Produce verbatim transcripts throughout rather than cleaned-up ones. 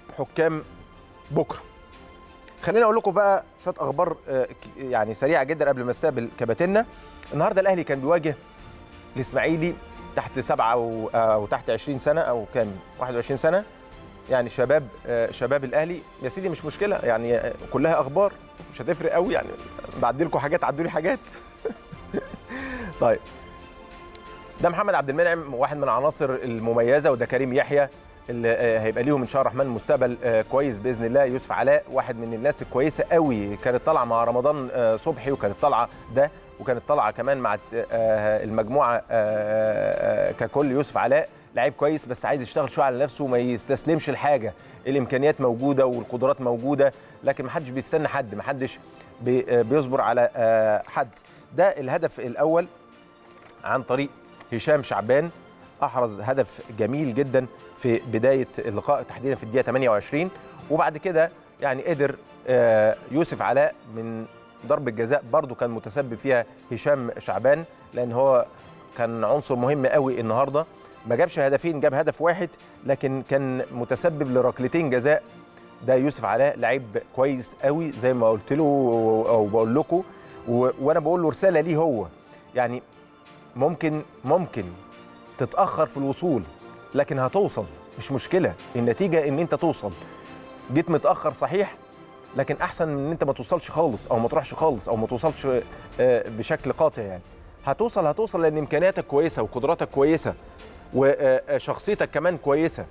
حكام بكره. خلينا اقول لكم بقى شويه اخبار يعني سريعه جدا قبل ما استقبل كباتننا. النهارده الاهلي كان بيواجه الاسماعيلي تحت سبعة او او تحت عشرين سنه او كان واحد وعشرين سنه، يعني شباب شباب الاهلي يا سيدي مش مشكله، يعني كلها اخبار مش هتفرق قوي، يعني بعدي لكم حاجات عدوا لي حاجات. طيب ده محمد عبد المنعم واحد من العناصر المميزه، وده كريم يحيى اللي هيبقى ليهم ان شاء الله الرحمن مستقبل كويس باذن الله. يوسف علاء واحد من الناس الكويسه قوي، كانت طالعه مع رمضان صبحي وكانت طالعه ده وكانت طالعه كمان مع المجموعه ككل. يوسف علاء لعيب كويس بس عايز يشتغل شويه على نفسه وما يستسلمش لحاجه. الامكانيات موجوده والقدرات موجوده، لكن ما حدش بيستنى حد، ما حدش بيصبر على حد. ده الهدف الاول عن طريق هشام شعبان، احرز هدف جميل جدا في بدايه اللقاء تحديدا في الدقيقه ثمانية وعشرين، وبعد كده يعني قدر يوسف علاء من ضربه جزاء برضو كان متسبب فيها هشام شعبان، لان هو كان عنصر مهم قوي النهارده. ما جابش هدفين، جاب هدف واحد لكن كان متسبب لركلتين جزاء. ده يوسف علاء لعيب كويس قوي زي ما قلت له او بقول لكم، وانا بقول له رساله ليه هو، يعني ممكن ممكن تتاخر في الوصول لكن هتوصل، مش مشكله، النتيجه ان انت توصل. جيت متاخر صحيح، لكن احسن من ان انت ما توصلش خالص او ما تروحش خالص او ما توصلش بشكل قاطع. يعني هتوصل هتوصل لان امكانياتك كويسه وقدراتك كويسه وشخصيتك كمان كويسه،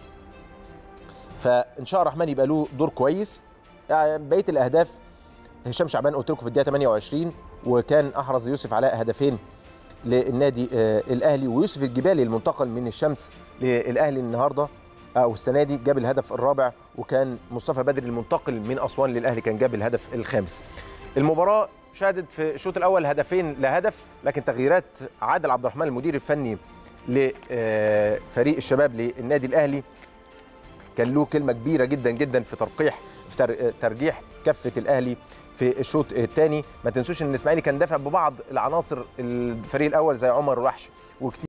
فان شاء الله الرحمن يبقى له دور كويس. بقيه الاهداف هشام شعبان قلت لكم في الدقيقه ثمانية وعشرين، وكان احرز يوسف علاء هدفين للنادي الاهلي، ويوسف الجبالي المنتقل من الشمس للاهلي النهارده او السنه دي جاب الهدف الرابع، وكان مصطفى بدري المنتقل من اسوان للاهلي كان جاب الهدف الخامس. المباراه شهدت في الشوط الاول هدفين لهدف، لكن تغييرات عادل عبد الرحمن المدير الفني لفريق الشباب للنادي الاهلي كان له كلمه كبيره جدا جدا في ترقيح في ترجيح كفه الاهلي في الشوط الثاني. ما تنسوش ان الاسماعيلي كان دافع ببعض العناصر الفريق الاول زي عمر وحش وكتير